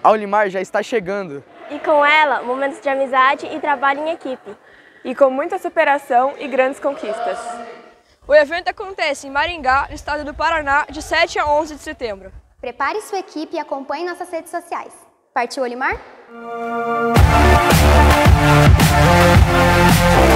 A Olimar já está chegando. E com ela, momentos de amizade e trabalho em equipe. E com muita superação e grandes conquistas. O evento acontece em Maringá, no estado do Paraná, de 7 a 11 de setembro. Prepare sua equipe e acompanhe nossas redes sociais. Partiu, Olimar?